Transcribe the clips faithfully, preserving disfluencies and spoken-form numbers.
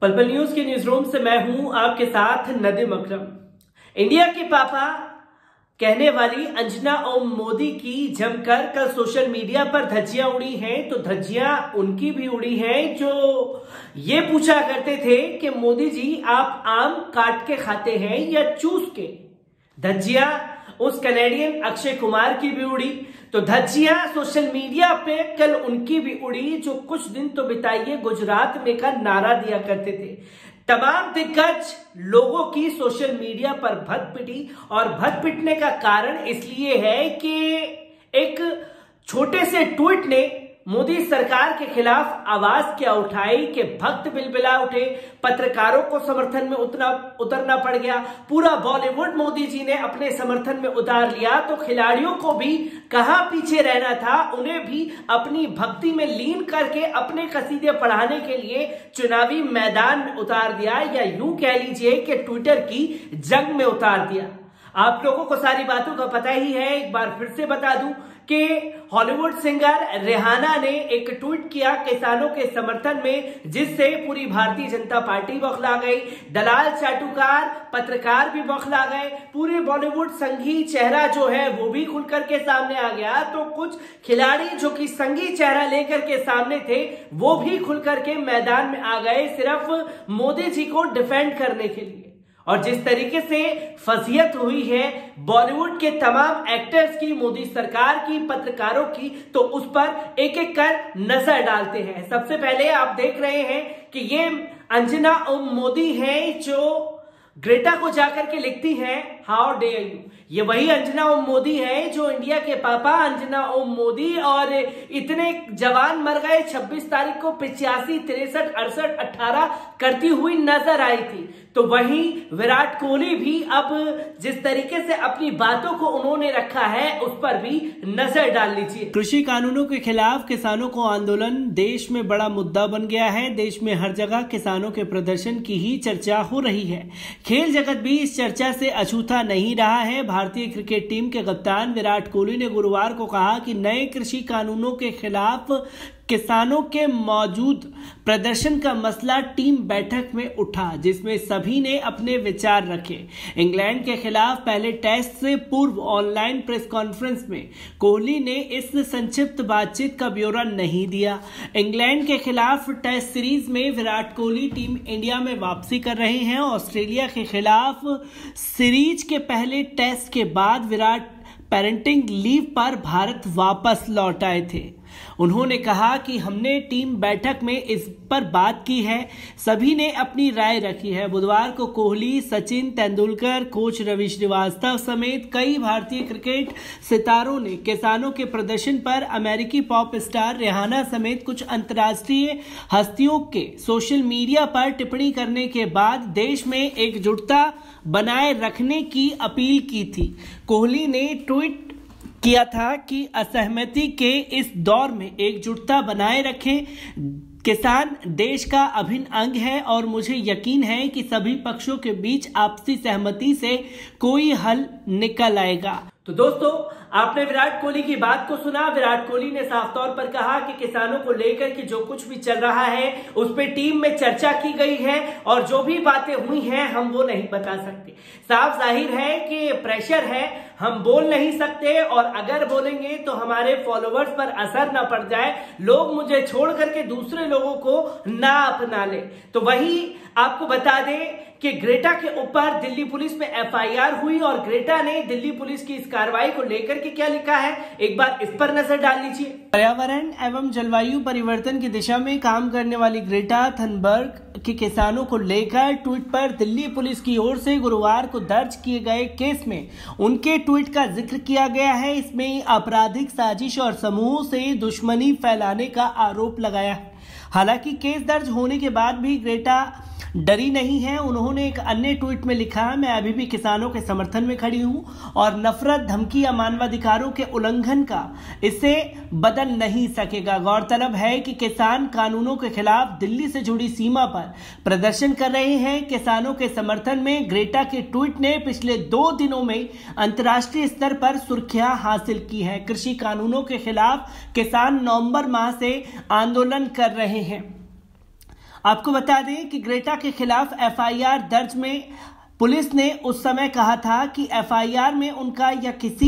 पलपल news के news room से मैं हूं आपके साथ नदीम अकरम। इंडिया के पापा कहने वाली अंजना ओम मोदी की जमकर कल सोशल मीडिया पर धज्जियां उड़ी हैं, तो धज्जियां उनकी भी उड़ी हैं जो ये पूछा करते थे कि मोदी जी आप आम काट के खाते हैं या चूस के। धज्जियां उस कैनेडियन अक्षय कुमार की भी उड़ी, तो धज्जियां सोशल मीडिया पे कल उनकी भी उड़ी जो कुछ दिन तो बिताइए गुजरात में का नारा दिया करते थे। तमाम दिग्गज लोगों की सोशल मीडिया पर भद पिटी, और भद पिटने का कारण इसलिए है कि एक छोटे से ट्वीट ने मोदी सरकार के खिलाफ आवाज क्या उठाई कि भक्त बिलबिला उठे, पत्रकारों को समर्थन में उतना उतरना पड़ गया, पूरा बॉलीवुड मोदी जी ने अपने समर्थन में उतार लिया। तो खिलाड़ियों को भी कहां पीछे रहना था, उन्हें भी अपनी भक्ति में लीन करके अपने कसीदे पढ़ाने के लिए चुनावी मैदान में उतार दिया, या यूं कह लीजिए कि ट्विटर की जंग में उतार दिया। आप लोगों को सारी बातों का पता ही है, एक बार फिर से बता दूं कि हॉलीवुड सिंगर रिहाना ने एक ट्वीट किया किसानों के समर्थन में, जिससे पूरी भारतीय जनता पार्टी बौखला गई, दलाल चाटुकार पत्रकार भी बौखला गए, पूरे बॉलीवुड संघी चेहरा जो है वो भी खुल करके सामने आ गया। तो कुछ खिलाड़ी जो कि संघी चेहरा लेकर के सामने थे वो भी खुल करके मैदान में आ गए, सिर्फ मोदी जी को डिफेंड करने के लिए। और जिस तरीके से फजीयत हुई है बॉलीवुड के तमाम एक्टर्स की, मोदी सरकार की, पत्रकारों की, तो उस पर एक एक कर नजर डालते हैं। सबसे पहले आप देख रहे हैं कि ये अंजना ओम मोदी है जो ग्रेटा को जाकर के लिखती हैं हाउ डेयर यू। ये वही अंजना ओम मोदी है जो इंडिया के पापा अंजना ओम मोदी, और इतने जवान मर गए छब्बीस तारीख को पिचासी तिरसठ अड़सठ अट्ठारह करती हुई नजर आई थी। तो वहीं विराट कोहली भी अब जिस तरीके से अपनी बातों को उन्होंने रखा है उस पर भी नजर डाल लीजिए। कृषि कानूनों के खिलाफ किसानों को आंदोलन देश में बड़ा मुद्दा बन गया है। देश में हर जगह किसानों के प्रदर्शन की ही चर्चा हो रही है। खेल जगत भी इस चर्चा से अछूता नहीं रहा है। भारतीय क्रिकेट टीम के कप्तान विराट कोहली ने गुरुवार को कहा कि नए कृषि कानूनों के खिलाफ किसानों के मौजूद प्रदर्शन का मसला टीम बैठक में उठा, जिसमें सभी ने अपने विचार रखे। इंग्लैंड के खिलाफ पहले टेस्ट से पूर्व ऑनलाइन प्रेस कॉन्फ्रेंस में कोहली ने इस संक्षिप्त बातचीत का ब्यौरा नहीं दिया। इंग्लैंड के खिलाफ टेस्ट सीरीज में विराट कोहली टीम इंडिया में वापसी कर रहे हैं। ऑस्ट्रेलिया के खिलाफ सीरीज के पहले टेस्ट के बाद विराट पेरेंटिंग लीव पर भारत वापस लौट आए थे। उन्होंने कहा कि हमने टीम बैठक में इस पर बात की है, सभी ने अपनी राय रखी है। बुधवार को कोहली, सचिन तेंदुलकर, कोच रवि श्रीवास्तव समेत कई भारतीय क्रिकेट सितारों ने किसानों के प्रदर्शन पर अमेरिकी पॉप स्टार रिहाना समेत कुछ अंतर्राष्ट्रीय हस्तियों के सोशल मीडिया पर टिप्पणी करने के बाद देश में एकजुटता बनाए रखने की अपील की थी। कोहली ने ट्वीट किया था कि असहमति के इस दौर में एकजुटता बनाए रखें। किसान देश का अभिन्न अंग है और मुझे यकीन है कि सभी पक्षों के बीच आपसी सहमति से कोई हल निकल आएगा। तो दोस्तों, आपने विराट कोहली की बात को सुना। विराट कोहली ने साफ तौर पर कहा कि किसानों को लेकर के जो कुछ भी चल रहा है उस पर टीम में चर्चा की गई है, और जो भी बातें हुई हैं हम वो नहीं बता सकते। साफ जाहिर है कि प्रेशर है, हम बोल नहीं सकते, और अगर बोलेंगे तो हमारे फॉलोअर्स पर असर ना पड़ जाए, लोग मुझे छोड़ करके दूसरे लोगों को ना अपना ले। तो वही आपको बता दें कि ग्रेटा के ऊपर दिल्ली पुलिस में एफ आई आर हुई, और ग्रेटा ने दिल्ली पुलिस की इस कार्रवाई को लेकर के क्या लिखा है, एक बार इस पर नजर डाल लीजिए। पर्यावरण एवं जलवायु परिवर्तन की दिशा में काम करने वाली ग्रेटा थनबर्ग के किसानों को लेकर ट्वीट पर दिल्ली पुलिस की ओर से गुरुवार को दर्ज किए गए केस में उनके ट्वीट का जिक्र किया गया है। इसमें आपराधिक साजिश और समूह से दुश्मनी फैलाने का आरोप लगाया है। हालांकि केस दर्ज होने के बाद भी ग्रेटा डरी नहीं है। उन्होंने एक अन्य ट्वीट में लिखा, मैं अभी भी किसानों के समर्थन में खड़ी हूं और नफरत, धमकी या मानवाधिकारों के उल्लंघन का इसे बदल नहीं सकेगा। गौरतलब है कि किसान कानूनों के खिलाफ दिल्ली से जुड़ी सीमा पर प्रदर्शन कर रहे हैं। किसानों के समर्थन में ग्रेटा के ट्वीट ने पिछले दो दिनों में अंतर्राष्ट्रीय स्तर पर सुर्खियां हासिल की है। कृषि कानूनों के खिलाफ किसान नवंबर माह से आंदोलन कर रहे हैं। आपको बता दें कि ग्रेटा के खिलाफ एफ आई आर दर्ज में पुलिस ने उस समय कहा था कि एफ आई आर में उनका या किसी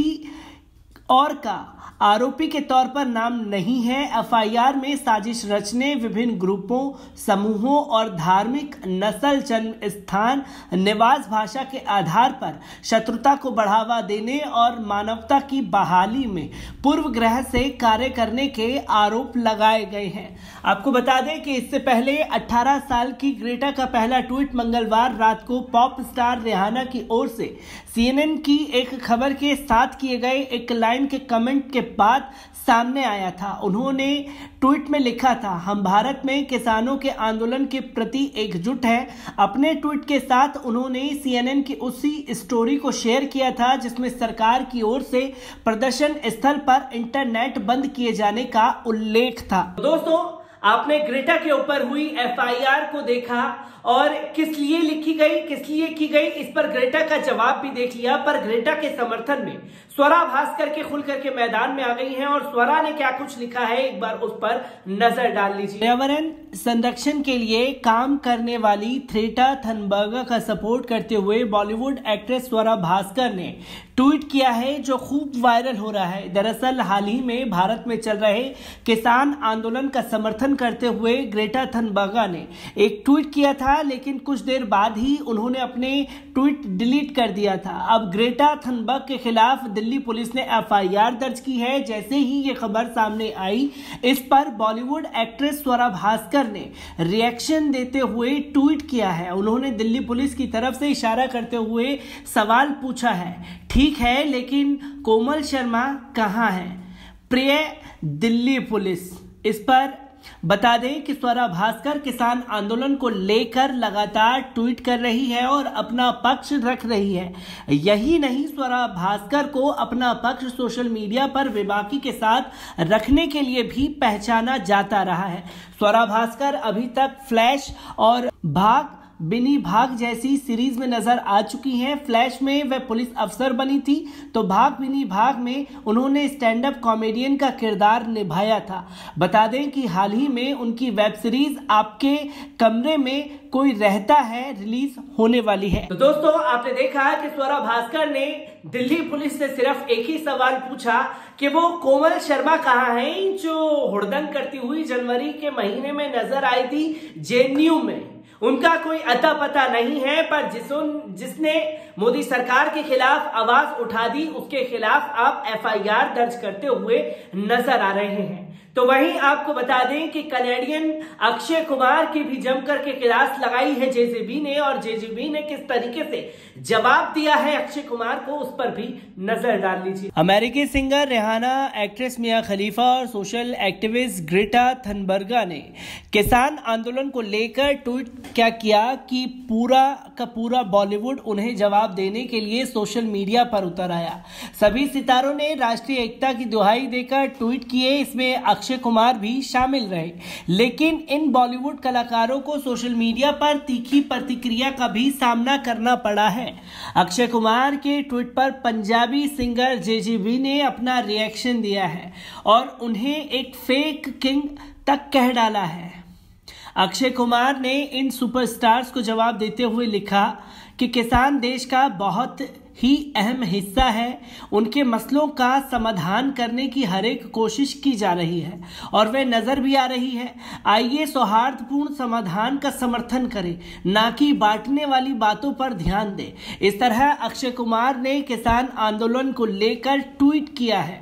और का आरोपी के तौर पर नाम नहीं है। एफ आई आर में साजिश रचने, विभिन्न ग्रुपों, समूहों और धार्मिक, नस्ल, जन्म स्थान, निवास, भाषा के आधार पर शत्रुता को बढ़ावा देने और मानवता की बहाली में पूर्वग्रह से कार्य करने के आरोप लगाए गए हैं। आपको बता दें कि इससे पहले अठारह साल की ग्रेटा का पहला ट्वीट मंगलवार रात को पॉप स्टार रिहाना की ओर से सी एन एन की एक खबर के साथ किए गए एक लाइन के कमेंट के बाद सामने आया था। उन्होंने ट्वीट में लिखा था, हम भारत में किसानों के आंदोलन के प्रति एकजुट हैं। अपने ट्वीट के साथ उन्होंने सी एन एन की उसी स्टोरी को शेयर किया था जिसमें सरकार की ओर से प्रदर्शन स्थल पर इंटरनेट बंद किए जाने का उल्लेख था। दोस्तों, आपने ग्रेटा के ऊपर हुई एफ आई आर को देखा और किस लिए लिखी गई, किस लिए की गई, इस पर ग्रेटा का जवाब भी देख लिया। पर ग्रेटा के समर्थन में स्वरा भास्कर के खुल करके मैदान में आ गई हैं और स्वरा ने क्या कुछ लिखा है, एक बार उस पर नजर डाल लीजिए। पर्यावरण संरक्षण के लिए काम करने वाली थ्रेटा थनबर्ग का सपोर्ट करते हुए बॉलीवुड एक्ट्रेस स्वरा भास्कर ने ट्वीट किया है जो खूब वायरल हो रहा है। दरअसल हाल ही में भारत में चल रहे किसान आंदोलन का समर्थन करते हुए ग्रेटा थनबर्ग ने एक ट्वीट किया था, लेकिन कुछ देर बाद ही उन्होंने अपने ट्वीट डिलीट कर दिया था। अब ग्रेटा थनबर्ग के खिलाफ दिल्ली पुलिस ने एफ आई आर दर्ज की है। जैसे ही ये खबर सामने आई, इस पर बॉलीवुड एक्ट्रेस स्वरा भास्कर ने रिएक्शन देते हुए ट्वीट किया है। उन्होंने दिल्ली पुलिस की तरफ से इशारा करते हुए सवाल पूछा है, ठीक है लेकिन कोमल शर्मा कहां है? प्रिय दिल्ली पुलिस। इस पर बता दें कि स्वरा भास्कर किसान आंदोलन को लेकर लगातार ट्वीट कर रही है और अपना पक्ष रख रही है। यही नहीं, स्वरा भास्कर को अपना पक्ष सोशल मीडिया पर बेबाकी के साथ रखने के लिए भी पहचाना जाता रहा है। स्वरा भास्कर अभी तक फ्लैश और भाग बिनी भाग जैसी सीरीज में नजर आ चुकी हैं। फ्लैश में वह पुलिस अफसर बनी थी, तो भाग बिनी भाग में उन्होंने स्टैंड अप कॉमेडियन का किरदार निभाया था। बता दें कि हाल ही में उनकी वेब सीरीज आपके कमरे में कोई रहता है रिलीज होने वाली है। तो दोस्तों, आपने देखा कि स्वरा भास्कर ने दिल्ली पुलिस से सिर्फ एक ही सवाल पूछा कि वो कोमल शर्मा कहां हैं, जो हुड़दंग करती हुई जनवरी के महीने में नजर आई थी जे एन यू में। उनका कोई अता पता नहीं है, पर जिस जिसने मोदी सरकार के खिलाफ आवाज उठा दी, उसके खिलाफ आप एफ आई आर दर्ज करते हुए नजर आ रहे हैं। तो वहीं आपको बता दें कि कनेडियन अक्षय कुमार की भी जमकर के क्लास लगाई है जे जे बी ने, और जे जे बी ने किस तरीके से जवाब दिया है अक्षय कुमार को, उस पर भी नजर डाल लीजिए। अमेरिकी singer Rihanna, actress Mia Khalifa और सोशल एक्टिविस्ट ग्रेटा थनबर्ग ने किसान आंदोलन को लेकर ट्वीट क्या किया कि पूरा का पूरा बॉलीवुड उन्हें जवाब देने के लिए सोशल मीडिया पर उतर आया। सभी सितारों ने राष्ट्रीय एकता की दुहाई देकर ट्वीट किए, इसमें अक्षय कुमार भी शामिल रहे। लेकिन इन बॉलीवुड कलाकारों को सोशल मीडिया पर तीखी प्रतिक्रिया का भी सामना करना पड़ा है। अक्षय कुमार के ट्वीट पर Punjabi singer J J B ने अपना रिएक्शन दिया है और उन्हें एक फेक किंग तक कह डाला है। अक्षय कुमार ने इन सुपरस्टार्स को जवाब देते हुए लिखा कि किसान देश का बहुत ही अहम हिस्सा है, उनके मसलों का समाधान करने की हर एक कोशिश की जा रही है और वह नजर भी आ रही है। आइए सौहार्दपूर्ण समाधान का समर्थन करें, ना कि बांटने वाली बातों पर ध्यान दें। इस तरह अक्षय कुमार ने किसान आंदोलन को लेकर ट्वीट किया है।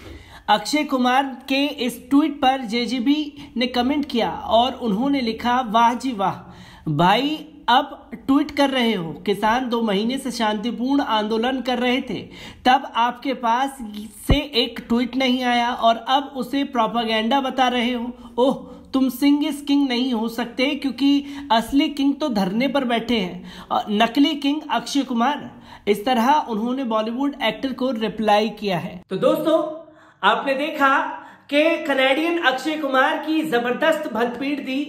अक्षय कुमार के इस ट्वीट पर जे जे बी ने कमेंट किया और उन्होंने लिखा, वाह जी वाह भाई, अब ट्वीट कर रहे हो। किसान दो महीने से शांतिपूर्ण आंदोलन कर रहे थे, तब आपके पास से एक ट्वीट नहीं आया और अब उसे प्रोपेगेंडा बता रहे हो। ओह, तुम सिंह इस किंग नहीं हो सकते, क्योंकि असली किंग तो धरने पर बैठे हैं, और नकली किंग अक्षय कुमार। इस तरह उन्होंने बॉलीवुड एक्टर को रिप्लाई किया है। तो दोस्तों, आपने देखा कि कनेडियन अक्षय कुमार की जबरदस्त भनपीड़ दी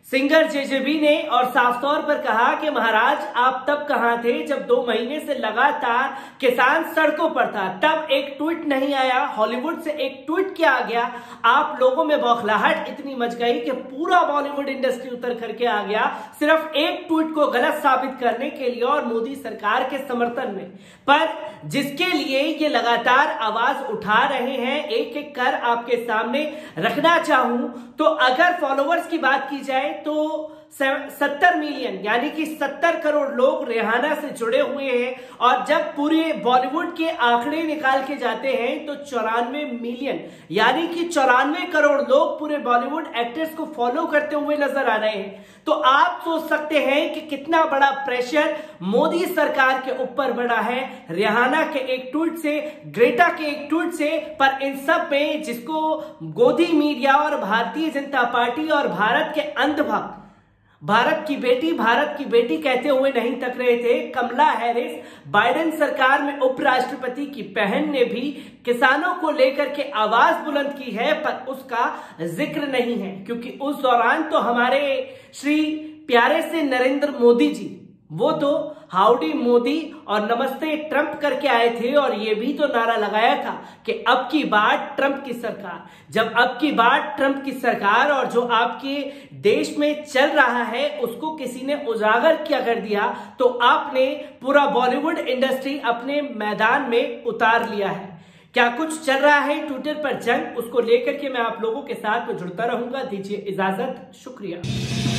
सिंगर जेजेबी ने और साफ तौर पर कहा कि महाराज आप तब कहां थे जब दो महीने से लगातार किसान सड़कों पर था, तब एक ट्वीट नहीं आया, हॉलीवुड से एक ट्वीट किया गया, आप लोगों में बौखलाहट इतनी मच गई कि पूरा बॉलीवुड इंडस्ट्री उतर करके आ गया सिर्फ एक ट्वीट को गलत साबित करने के लिए और मोदी सरकार के समर्थन में। पर जिसके लिए ये लगातार आवाज उठा रहे हैं, एक एक कर आपके सामने रखना चाहूं तो अगर फॉलोवर्स की बात की जाए तो सत्तर मिलियन यानी कि सत्तर करोड़ लोग रिहाना से जुड़े हुए हैं और जब पूरे बॉलीवुड के आंकड़े निकाल के जाते हैं तो चौरानवे मिलियन यानी कि चौरानवे करोड़ लोग पूरे बॉलीवुड एक्टर्स को फॉलो करते हुए नजर आ रहे हैं। तो आप सोच सकते हैं कि कितना बड़ा प्रेशर मोदी सरकार के ऊपर बढ़ा है रिहाना के एक ट्वीट से, ग्रेटा के एक ट्वीट से। पर इन सब में जिसको गोदी मीडिया और भारतीय जनता पार्टी और भारत के अंधभक्त भारत की बेटी भारत की बेटी कहते हुए नहीं तक रहे थे, कमला हैरिस बाइडेन सरकार में उपराष्ट्रपति की बहन ने भी किसानों को लेकर के आवाज बुलंद की है, पर उसका जिक्र नहीं है क्योंकि उस दौरान तो हमारे श्री प्यारे से नरेंद्र मोदी जी वो तो हाउडी मोदी और नमस्ते ट्रंप करके आए थे और ये भी तो नारा लगाया था कि अब की बार ट्रंप की सरकार। जब अब की बार ट्रंप की सरकार और जो आपके देश में चल रहा है उसको किसी ने उजागर किया कर दिया तो आपने पूरा बॉलीवुड इंडस्ट्री अपने मैदान में उतार लिया है। क्या कुछ चल रहा है ट्विटर पर जंग, उसको लेकर के मैं आप लोगों के साथ में जुड़ता रहूंगा। दीजिए इजाजत, शुक्रिया।